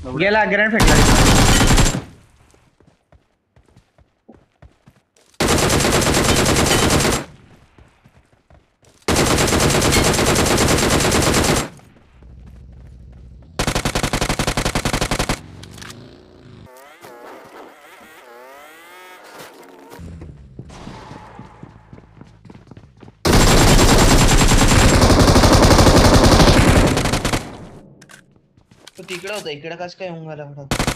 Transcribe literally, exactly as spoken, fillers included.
गेला ग्रेनेड फेकला तो तिकडे होता, इकडे कसं काय होऊन गेला?